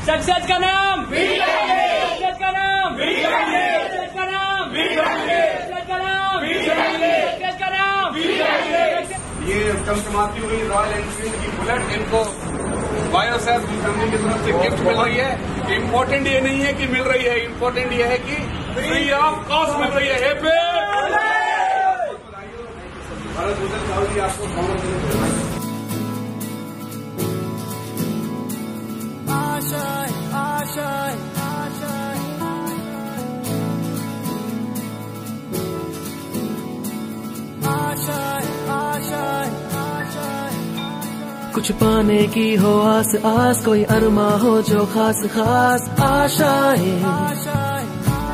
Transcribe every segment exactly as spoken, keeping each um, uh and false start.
Success का नाम success का नाम सक्सेस का नाम सक्सेस का नाम सक्सेस का नाम। ये चमचमाती हुई रॉयल एनफील्ड की बुलेट इनको बायो सैफ कंपनी की तरफ से गिफ्ट मिल रही है। इम्पोर्टेंट ये नहीं है कि मिल रही है, इम्पोर्टेंट ये है कि फ्री ऑफ कॉस्ट मिल रही है। भारत भूषण साहू जी आपको आशाएं आशाएं आशाएं आशाएं आशाएं आशाएं कुछ पाने की हो आस आस, कोई अरमा हो जो खास खास आशाएं आशाएं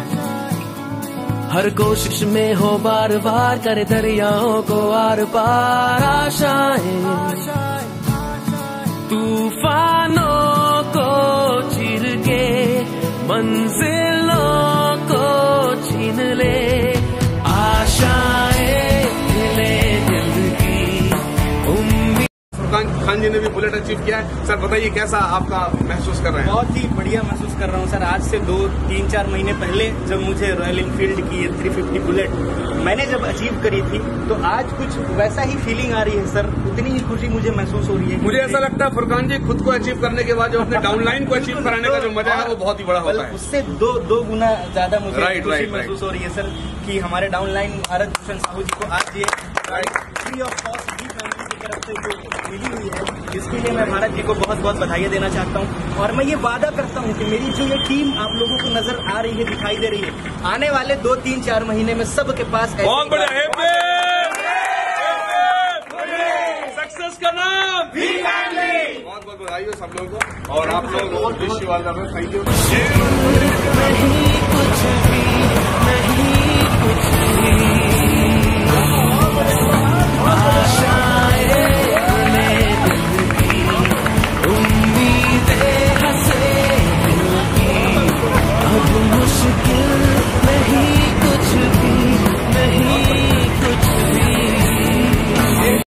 हर कोशिश में हो बार बार, करे दरियाओं को आर पार आशाएं आशाएं तूफानों को चीर के मंजिलों को छीन ले आशाएं ले दिल की उम्मीद। फुरकान खान जी ने भी बुलेट अचीव किया है। सर बताइए कैसा आपका महसूस कर रहे हैं? बहुत ही बढ़िया महसूस कर रहा हूँ सर। आज से दो तीन चार महीने पहले जब मुझे रॉयल एनफील्ड की थ्री फिफ्टी बुलेट मैंने जब अचीव करी थी, तो आज कुछ वैसा ही फीलिंग आ रही है सर। उतनी ही खुशी मुझे महसूस हो रही है। मुझे ऐसा लगता है फुरकान जी खुद को अचीव करने के बाद जो अपने डाउनलाइन को अचीव कराने का जो मजा है वो बहुत ही बड़ा होता है। उससे दो दो गुना ज्यादा मुझे राइट, खुशी राइट, महसूस हो रही है सर कि हमारे डाउनलाइन भारत भूषण साहू जी को आज ये फ्री ऑफ कॉस्ट भी फैमिली की तरफ से जो मिली हुई है, इसके लिए मैं भारत जी को बहुत बहुत बधाई देना चाहता हूँ। और मैं ये वादा करता हूँ कि मेरी जो ये टीम आप लोगों को नजर आ रही है, दिखाई दे रही है, आने वाले दो तीन चार महीने में सबके पास बहुत बड़ा सक्सेस का नाम बहुत बहुत बधाई हो सब लोगों को। और आप लोग wish you all the best. Thank you.